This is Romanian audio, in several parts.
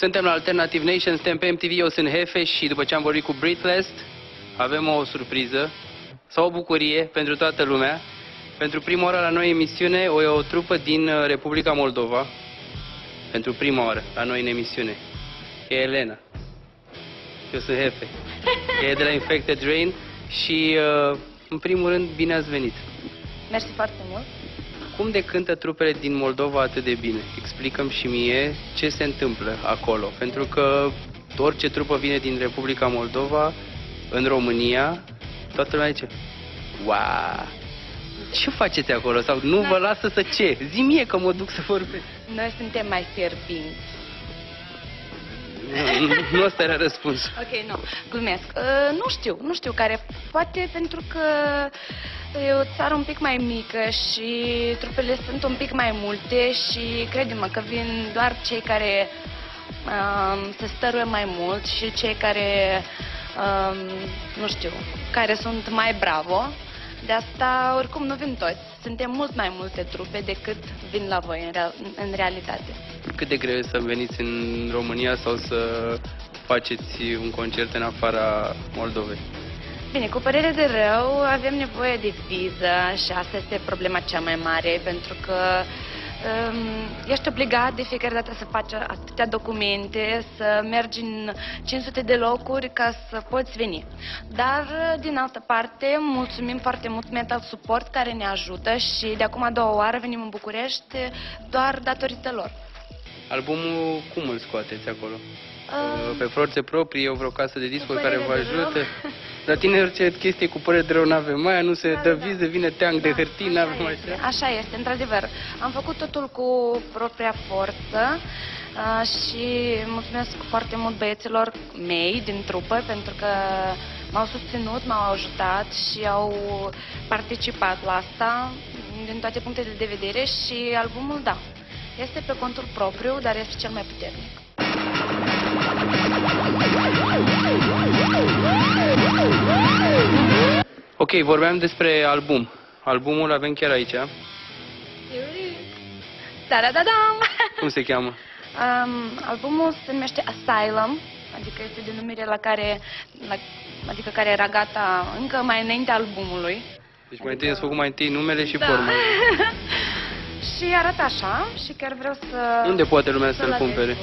Suntem la Alternative Nation, suntem pe MTV, eu sunt Hefe și după ce am vorbit cu Breathless, avem o surpriză sau o bucurie pentru toată lumea. Pentru prima oară la noi emisiune, o trupă din Republica Moldova. Pentru prima oară la noi în emisiune. E Elena. Eu sunt Hefe. E de la Infected Rain și, în primul rând, bine ați venit. Mersi foarte mult. Cum de cântă trupele din Moldova atât de bine? Explicăm și mie ce se întâmplă acolo. Pentru că orice trupă vine din Republica Moldova, în România, toată lumea zice: wow! Ce faceți acolo? Sau nu vă lasă să ce? Zi mie că mă duc să vorbesc. Noi suntem mai fierbinți. Nu ăsta era răspunsul. Ok, nu, glumesc. Nu știu care. Poate pentru că e o țară un pic mai mică și trupele sunt un pic mai multe și crede-mă că vin doar cei care se stăruie mai mult și cei care, nu știu, care sunt mai bravo. De asta, oricum, nu vin toți. Suntem mult mai multe trupe decât vin la voi, în realitate. Cât de greu e să veniți în România sau să faceți un concert în afara Moldovei? Bine, cu părere de rău, avem nevoie de viză și asta este problema cea mai mare, pentru că ești obligat de fiecare dată să faci atâtea documente, să mergi în 500 de locuri ca să poți veni. Dar, din altă parte, mulțumim foarte mult Metal Support care ne ajută și de acum a doua oară venim în București doar datorită lor. Albumul cum îl scoateți acolo? Pe forțe proprii, o vreo casă de discuri care vă ajută? La tine orice chestie cu părere de rău n-avem, aia nu se dă viză, vine teanc de hârtii, n-avem așa. Așa este, într-adevăr. Am făcut totul cu propria forță și mulțumesc foarte mult băieților mei din trupă pentru că m-au susținut, m-au ajutat și au participat la asta din toate punctele de vedere și albumul, da, este pe contul propriu, dar este cel mai puternic. Ok, vorbeam despre album. Albumul avem chiar aici. Da-da-da-dam! Cum se cheamă? Albumul se numește Asylum, adică este denumirea adică care era gata încă mai înainte albumului. Deci mai întâi ați făcut mai întâi numele și forma. Și arată așa și chiar vreau să... Unde poate lumea să-l cumpere?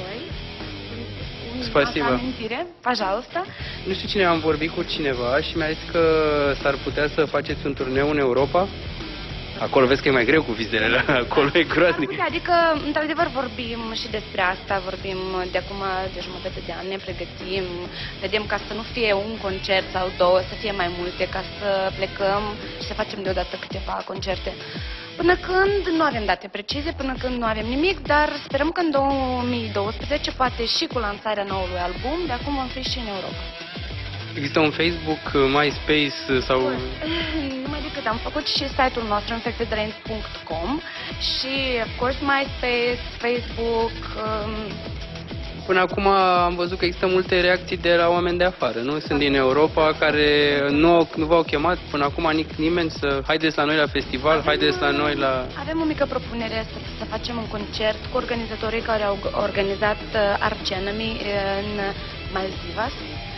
Spasiba. Păjalăsta. Nu știu cine, am vorbit cu cineva și mi-a zis că s-ar putea să faceți un turneu în Europa. Acolo vezi că e mai greu cu vizele, acolo e groaznic. Adică, într-adevăr, vorbim și despre asta, vorbim de acum de jumătate de an, ne pregătim, vedem ca să nu fie un concert sau două, să fie mai multe, ca să plecăm și să facem deodată câteva concerte. Până când nu avem date precise, până când nu avem nimic, dar sperăm că în 2012, poate și cu lansarea noului album, de acum vom fi și în Europa. Există un Facebook, MySpace sau... Numai decât am făcut și site-ul nostru, infectedrain.com și, of course, MySpace, Facebook... Până acum am văzut că există multe reacții de la oameni de afară, nu? Sunt din Europa care nu v-au chemat până acum nimeni să haideți la noi la festival, haideți la noi la... Avem o mică propunere să facem un concert cu organizatorii care au organizat Arch Enemy în Maldivas.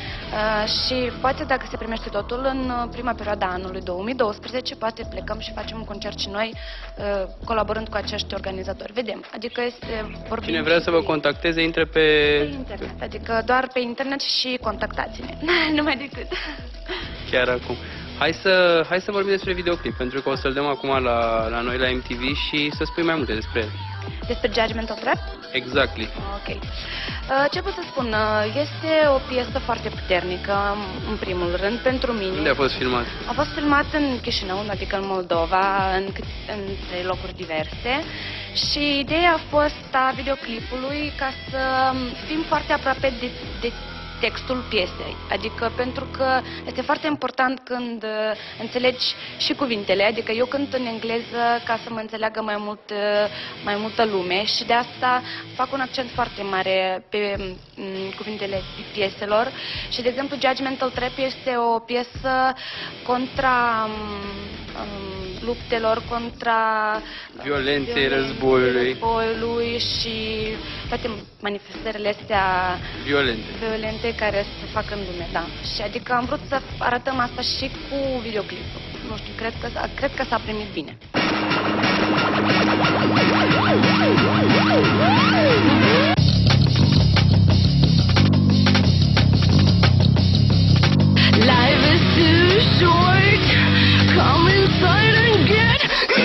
Și poate dacă se primește totul în prima perioadă a anului 2012, poate plecăm și facem un concert și noi colaborând cu acești organizatori. Vedem, adică este vorbim. Cine vrea să vă contacteze, intre pe internet, adică doar pe internet și contactați-ne, numai decât. Chiar acum. Hai să vorbim despre videoclip, pentru că o să-l dăm acum la noi la MTV și să spui mai multe despre el. Despre Judgmental Trap? Exactly. Ok. Ce pot să spun? Este o piesă foarte puternică, în primul rând, pentru mine. Unde a fost filmat? A fost filmat în Chișinău, adică în Moldova, în 3 locuri diverse. Și ideea a fost a videoclipului ca să fim foarte aproape de textul piesei. Adică pentru că este foarte important când înțelegi și cuvintele, adică eu cânt în engleză ca să mă înțeleagă mai multă lume și de asta fac un accent foarte mare pe cuvintele pieselor și, de exemplu, Judgmental Trap este o piesă contra luptelor, contra violenței războiului și toate manifestările astea violente care se fac în lume, da. Și adică am vrut să arătăm asta și cu videoclipul. Nu știu, cred că s-a primit bine. Life is too short. Come inside and get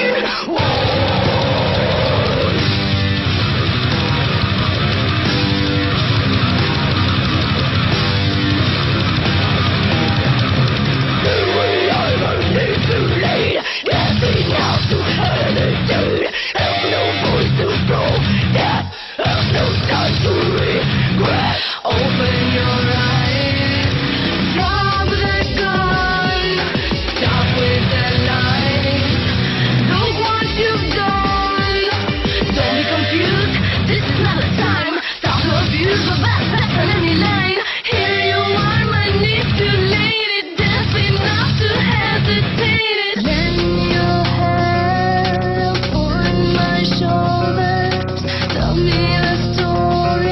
open your eyes, drop the gun, stop with the lies, look what you've done, don't be confused, this is not the time, stop to abuse, but back on any line, here you are manipulated, deaf enough to hesitate it, lend your hand upon my shoulders, tell me the story.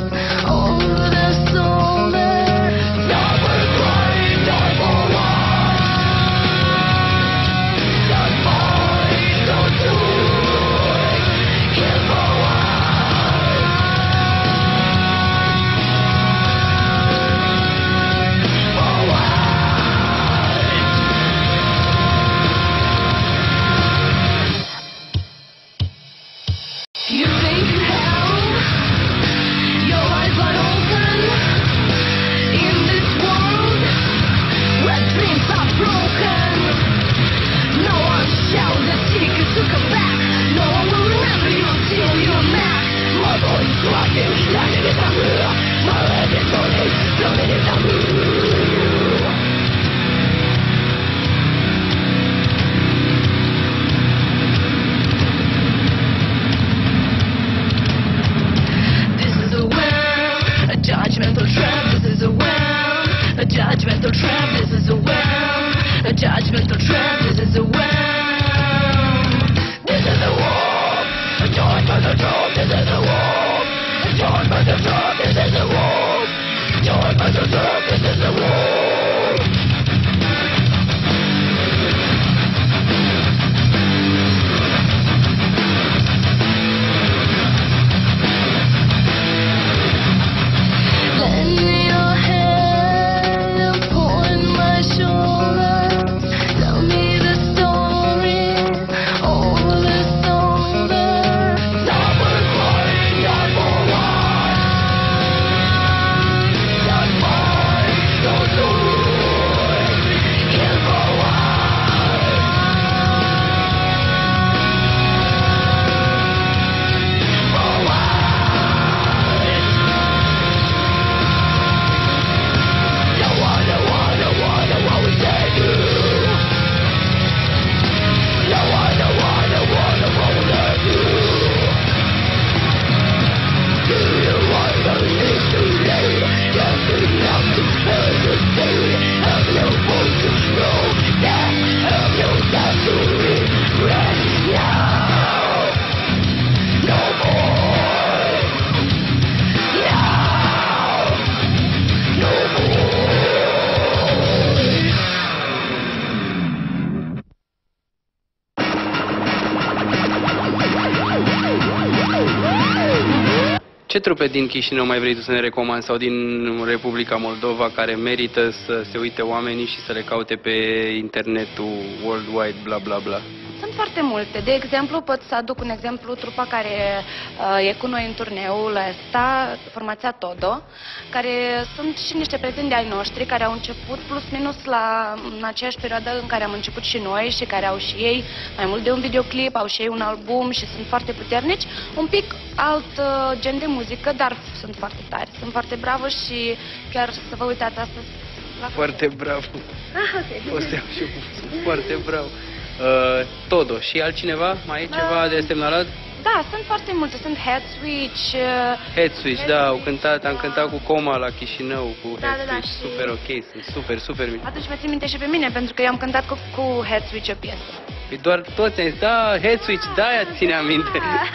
You think you have your eyes wide open in this world where dreams are broken. No one shall the tickets to come back. No one will remember you till you're back. My body's rocking, landing in the mirror. My head is burning, floating in the blue. Judgmental trap, this is a well. A judgmental trap, this is a well. A judgmental trap, this is a well. This is a war. A judgmental trap, this is a war. A judgmental trap, this is a war. Judgmental trap, this is a war. Ce trupe din Chișinău mai vrei tu să ne recomanzi sau din Republica Moldova care merită să se uite oamenii și să le caute pe internetul worldwide, bla bla bla? Sunt foarte multe. De exemplu, pot să aduc un exemplu, trupa care e cu noi în turneul ăsta, formația Todo, care sunt și niște prieteni de ai noștri, care au început plus minus în aceeași perioadă în care am început și noi și care au și ei mai mult de un videoclip, au și ei un album și sunt foarte puternici. Un pic alt gen de muzică, dar sunt foarte tari, sunt foarte bravă și chiar să vă uitați astăzi. Foarte bravo. Okay. O să iau și eu, sunt foarte bravo. Todo. Și altcineva? Mai e ceva de semnalat? Da, sunt foarte multe. Sunt Head Switch. Head Switch, da, am cântat cu Coma la Chișinău, cu Head Switch. Și... Super ok, sunt super mici. Atunci mă țin minte și pe mine, pentru că eu am cântat cu Head Switch o piesă. Păi doar toți am zis, da, Head Switch, de-aia ține aminte.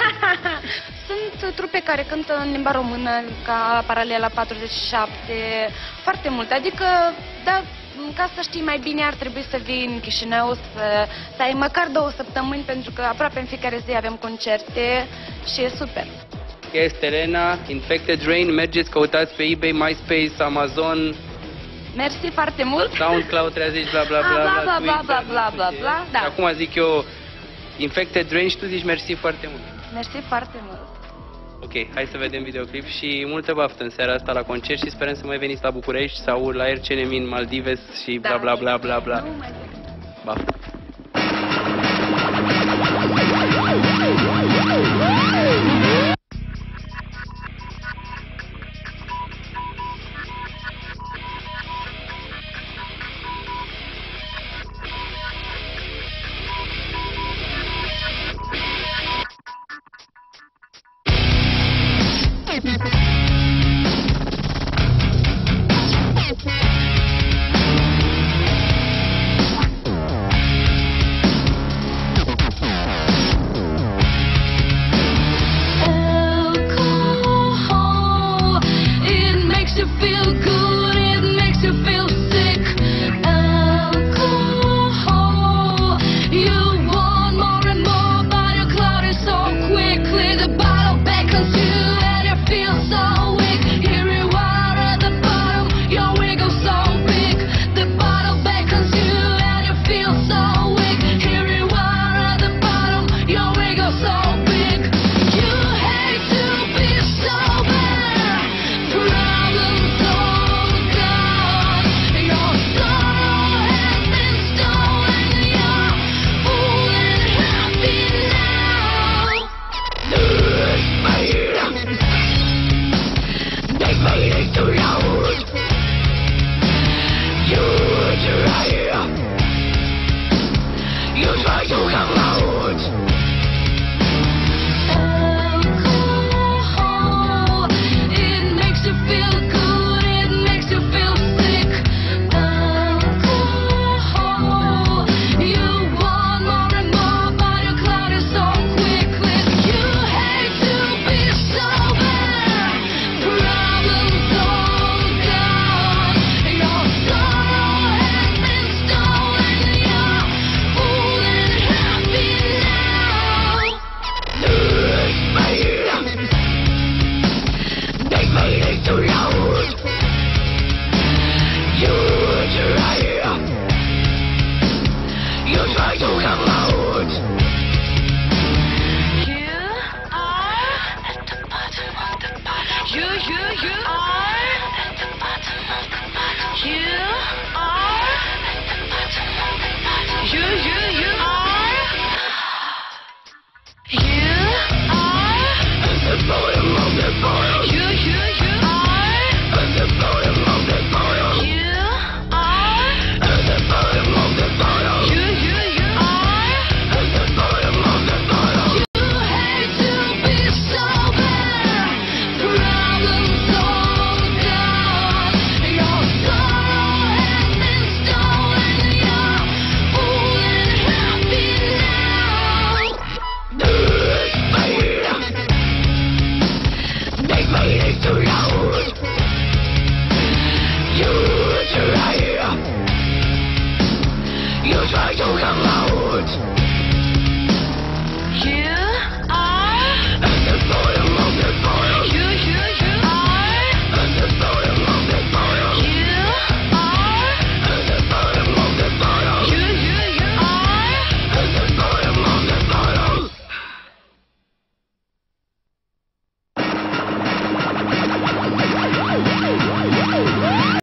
Sunt trupe care cântă în limba română, ca Paralela 47, foarte multe. Adică, da, ca să știi mai bine, ar trebui să vii în Chișinău, să ai măcar 2 săptămâni, pentru că aproape în fiecare zi avem concerte și e super. Este Elena, Infected Rain, mergeți, căutați pe eBay, MySpace, Amazon. Mersi foarte mult. SoundCloud 30, bla bla bla. Da. Și acum zic eu Infected Rain și tu zici mersi foarte mult. Mersi foarte mult. Ok, hai să vedem videoclip și multă baftă în seara asta la concert și sperăm să mai veniți la București sau la RCNM în Maldives și bla bla bla bla bla. Baftă. You